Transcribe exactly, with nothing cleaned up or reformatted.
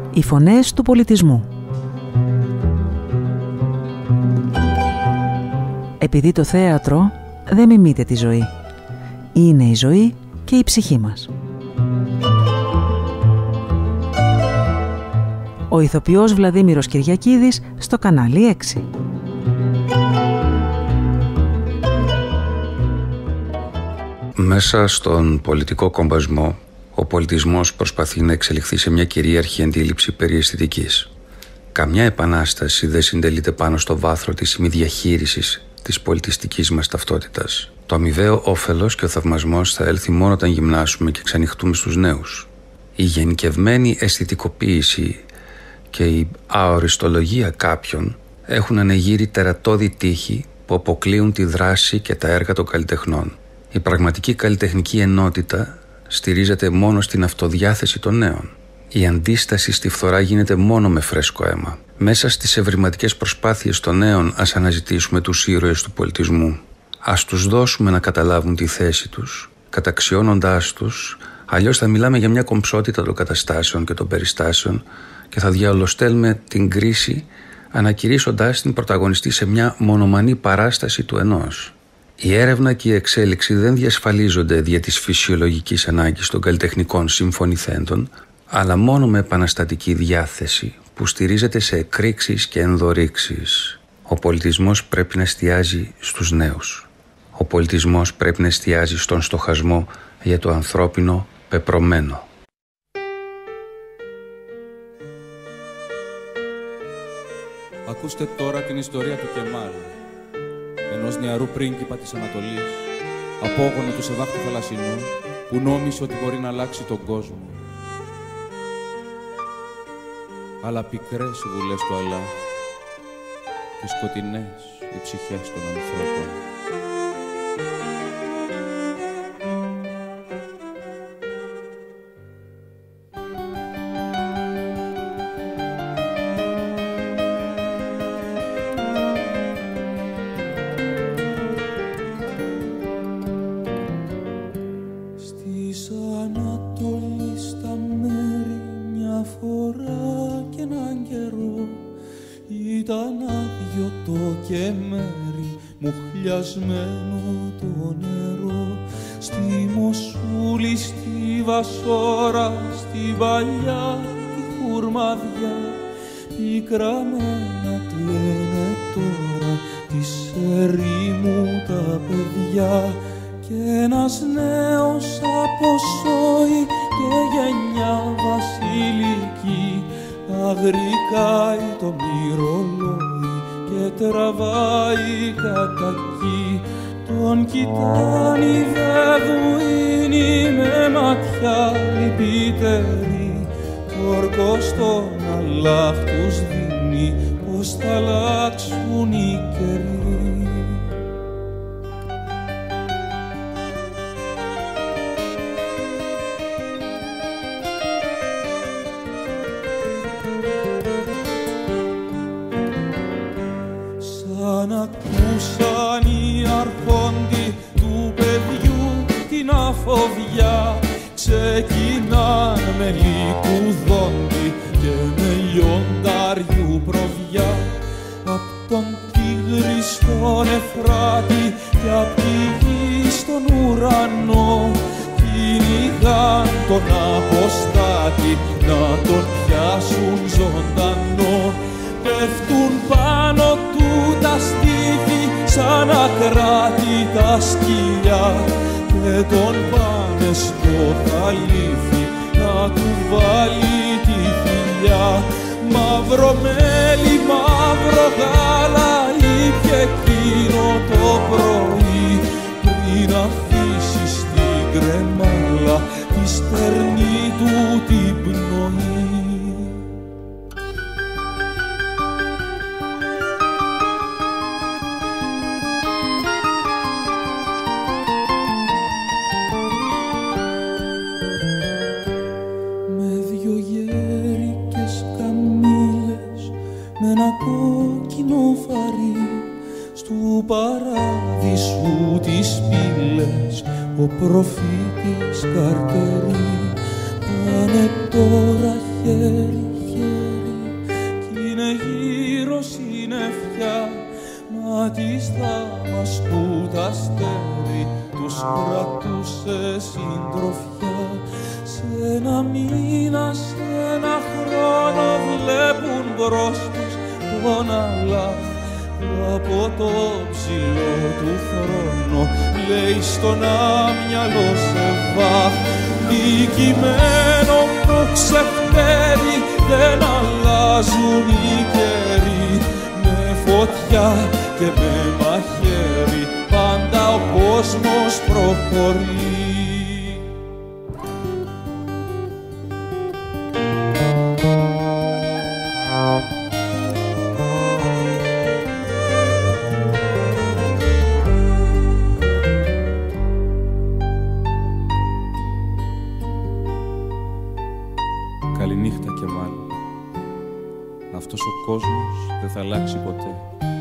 Οι φωνές του πολιτισμού. Επειδή το θέατρο δεν μιμείται τη ζωή. Είναι η ζωή και η ψυχή μας. Ο ηθοποιός Βλαδίμηρος Κυριακίδης στο κανάλι έξι. Μέσα στον πολιτικό κομπασμό, ο πολιτισμός προσπαθεί να εξελιχθεί σε μια κυρίαρχη αντίληψη περί αισθητικής. Καμιά επανάσταση δεν συντελείται πάνω στο βάθρο της ημιδιαχείρισης της πολιτιστικής μας ταυτότητας. Το αμοιβαίο όφελος και ο θαυμασμός θα έλθει μόνο όταν γυμνάσουμε και ξανοιχτούμε στους νέους. Η γενικευμένη αισθητικοποίηση και η αοριστολογία κάποιων έχουν ανεγείρει τερατώδη τείχη που αποκλείουν τη δράση και τα έργα των καλλιτεχνών. Η πραγματική καλλιτεχνική ενότητα στηρίζεται μόνο στην αυτοδιάθεση των νέων. Η αντίσταση στη φθορά γίνεται μόνο με φρέσκο αίμα. Μέσα στις ευρηματικές προσπάθειες των νέων ας αναζητήσουμε τους ήρωες του πολιτισμού. Ας τους δώσουμε να καταλάβουν τη θέση τους, καταξιώνοντάς τους, αλλιώς θα μιλάμε για μια κομψότητα των καταστάσεων και των περιστάσεων και θα διαολοστέλουμε την κρίση ανακηρύσσοντάς την πρωταγωνιστή σε μια μονομανή παράσταση του ενός. Η έρευνα και η εξέλιξη δεν διασφαλίζονται δια της φυσιολογικής ανάγκης των καλλιτεχνικών συμφωνηθέντων, αλλά μόνο με επαναστατική διάθεση που στηρίζεται σε εκρήξεις και ενδορίξεις. Ο πολιτισμός πρέπει να εστιάζει στους νέους. Ο πολιτισμός πρέπει να εστιάζει στον στοχασμό για το ανθρώπινο πεπρωμένο. Ακούστε τώρα την ιστορία του Κεμάλ, ενός νεαρού πρίγκιπα της Ανατολής, απόγονο του Σεβάχτου Θαλασσινού, που νόμισε ότι μπορεί να αλλάξει τον κόσμο. Αλλά πικρές οι βουλές του Αλλάχ και σκοτεινές οι ψυχές των ανθρώπων. Μουχλιασμένο το νερό στη Μοσούλη, στη Βασόρα, στη παλιά τη χουρμαδιά, πικραμένα κλαίνε τώρα της ερήμου τα παιδιά, και ένας νέος αποσώει και γενιά βασιλική αγρικάει το μυρολόι και τραβάει κατά εκεί. Τον κοιτάνει οι Βεδουίνοι με ματιά λυπητερή, το ορκό στον Αλλάχ τους δίνει πως θα αλλάξουν οι καιροί. Ακούσαν οι αρχόντοι του παιδιού την αφοβιά, ξεκινάν με λικουδόντι και με λιονταριού προβιά. Απ' τον Τίγρη στον Εφράτη και απ' τη γη στον ουρανό κυνηγάν τον αποστάτη να τον πιάσουν ζωντανό. Πέφτουν πάνω του τα στήθη σαν ακράτητα σκυλιά και τον πάνε στο χαλίφι να του βάλει τη θηλιά. Μαύρο μέλι, μαύρο γάλα ήπιε εκείνο το πρωί, πριν αφήσει στην κρεμάλα τη στερνή του την πνοή. Κόκκινο φαρί στου παράδεισου τις πύλες ο προφήτης Καρτερή. Πάνε τώρα χέρι Ένα μήνα, σε ένα χρόνο βλέπουν μπρος τους τον Αλλάχ από το ψηλό του θρόνο λέει στον άμυαλο σε βάχ νικημένο το ξεφτέρι δεν αλλάζουν οι καιροί με φωτιά και με μαχαίρι πάντα ο κόσμος προχωρεί. Καληνύχτα και μάλλον. Αυτός ο κόσμος δεν θα αλλάξει ποτέ.